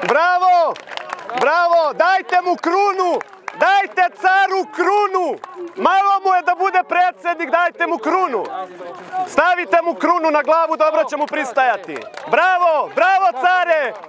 Bravo! Bravo! Dajte mu krunu! Dajte caru krunu! Malo mu je da bude predsjednik, dajte mu krunu! Stavite mu krunu na glavu, dobro će mu pristajati. Bravo! Bravo, care!